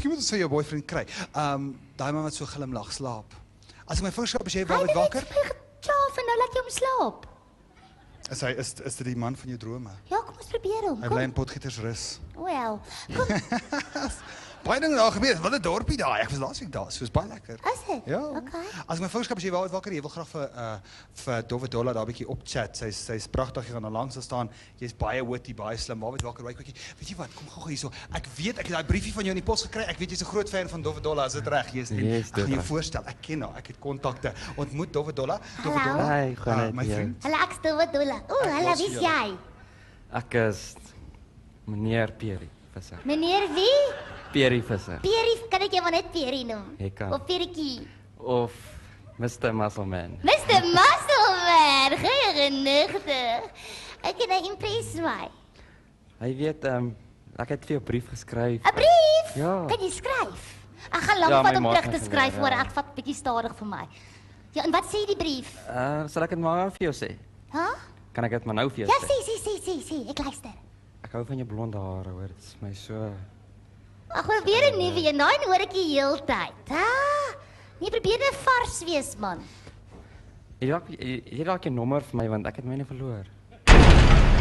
miskien moet ons vir jou boyfriend kry. Daai man wat so glimlag, slaap. As ek my vingers skrap, as jy wel wakker? Hy het gechaaf en nou laat jy hom slaap. Is dit die man van jou drome? Ja, kom ons probeer hom. Hy bly in Potgietersrus. Wel, kom. Baie dinge daar gebeur. Wat 'n dorpie daai. Ek was laasweek daar. So is baie lekker. Is dit? Ja. Okay. As ek my vingers skrap, as jy wel wakker, jy wil graag vir Dowwe Dolla daar 'n bietjie opchat. Sy's pragtig, jy gaan daar langs staan. Jy's baie witty, baie slim. Waar wakker, weet jy wat? Kom gou hierso. Ek weet ek het daai briefie van jou in die pos gekry. Ek weet jy's 'n groot fan van Dowwe Dolla. Is dit reg? Ek gaan jou voorstel. Ek ken haar. Ek het kontakte. Ontmoet Dowwe Dolla. Dowwe Dolla. Hey, gaan my vriend. Hallo, ek's Dowwe Dolla. Hallo, wie is jy? Ek is meneer Peri Visser. Meneer wie? Peri Visser. Peri, kan ek jou maar net Peri noem? Jy kan. Of Perietjie? Of Mr. Muscleman. Mr. Muscleman, genigtig. Ek kan hy impress my. Hy weet, ek het vir jou 'n brief geskryf. 'n Brief? Ja. Kan jy skryf? Ek gaan lank Ja, vat my om ma terug het te my skryf, geleer, hoor, ja. ek vat bietjie stadig vir my. Ja, en wat sê die brief? Sal ek dit maar vir jou sê? Huh? Kan ek dit maar nou vir jou Ja, sê? sê, ek luister. Ek hou van jou blonde hare, hoor. Dit is my so... Ag, wel weer 'n nuwe een. Daai hoor ek die heeltyd. Nee, probeer net vars wees, man. Jy raak jou nommer vir my, want ek het myne verloor.